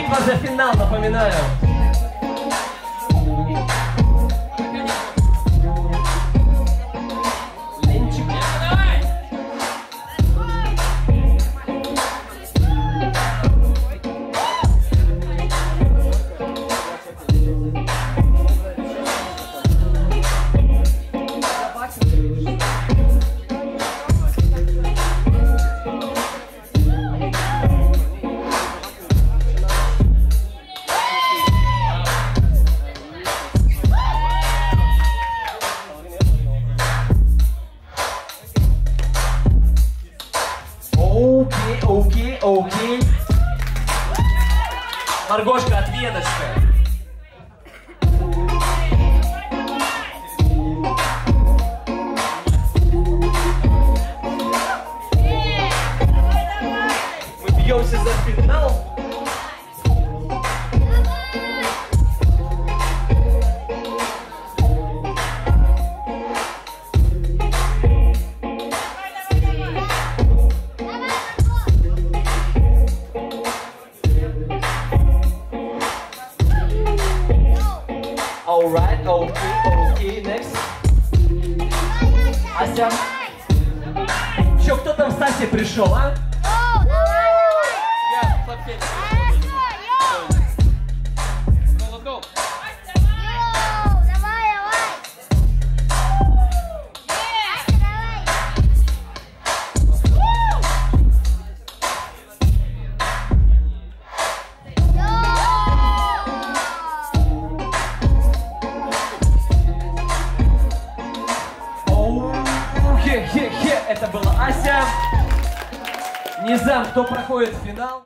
Битва за финал, напоминаю. Ленчик. Окей. Маргошка, ответочка. Мы бьемся за финал. Alright, окей, next. Ася. Чё, кто там в Стасе пришел, а? Это была Ася. Не знаю, кто проходит в финал.